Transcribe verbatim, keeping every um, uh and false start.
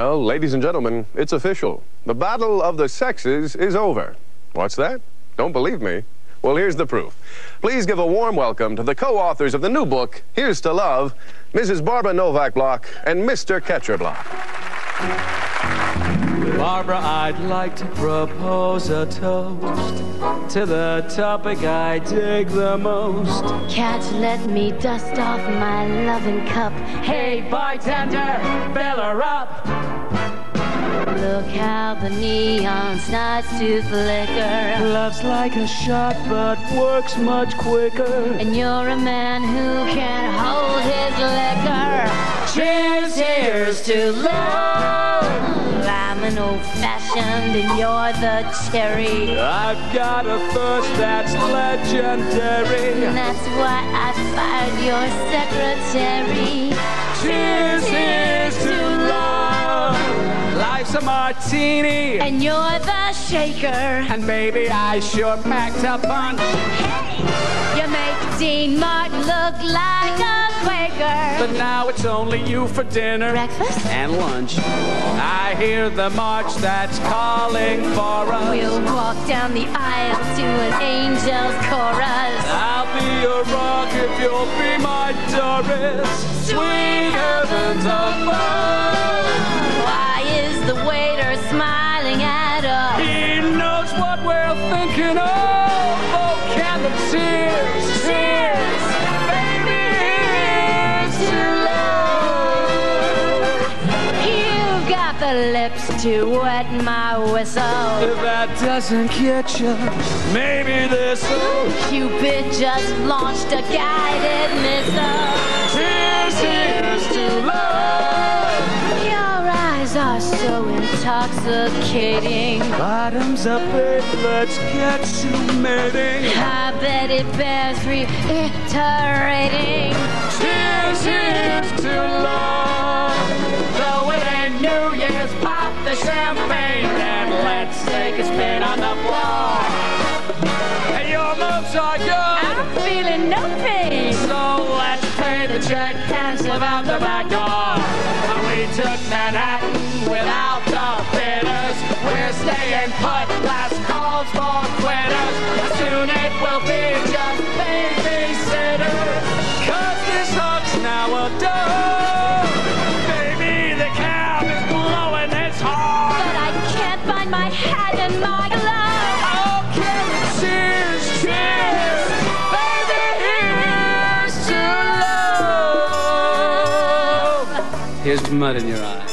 Well, ladies and gentlemen, it's official. The battle of the sexes is over. What's that? Don't believe me? Well, here's the proof. Please give a warm welcome to the co-authors of the new book, Here's to Love, Missus Barbara Novak Block and Mister Ketcher Block. Barbara, I'd like to propose a toast to the topic I dig the most. Catch, let me dust off my loving cup. Hey, bartender, fill her up. Look how the neon starts to flicker. Love's like a shot, but works much quicker. And you're a man who can't hold his liquor. Cheers, here's to love. I'm an old-fashioned and you're the cherry. I've got a thirst that's legendary. And that's why I fired your secretary. Cheers, here's to love. Life's a martini. And you're the shaker. And baby, I sure packed a punch. Hey, you make Dean Martin look like a Quaker. But now it's only you for dinner. Breakfast? And lunch. I hear the march that's calling for us. We'll walk down the aisle to an angel's chorus. I'll be your rock if you'll be my Doris. Sweet heavens above. Why is the waiter smiling at us? He knows what we're thinking of. Oh, candle cheers, cheers, baby, here's to love. You've got the lips to wet my whistle. If that doesn't get you, maybe this'll. Cupid just launched a guided missile. Cheers, here's to love. Your eyes are so intoxicating. Bottoms up, babe, let's get to mating. I bet it bears reiterating. Cheers, here's to love. Though it ain't New Year's, pop the champagne and let's take a spin on the floor. Hey, your moves are good. I'm feeling no pain. So let's pay the check and slip out the back door. We took Manhattan without the bidders. We're staying put, last calls for quitters. Soon it will be just babysitters. Cause this huck's now a dove. Baby, the cab is blowing its horn. But I can't find my hat and my glove. Okay, cheers, cheers. Baby, here's to love. Here's mud in your eye.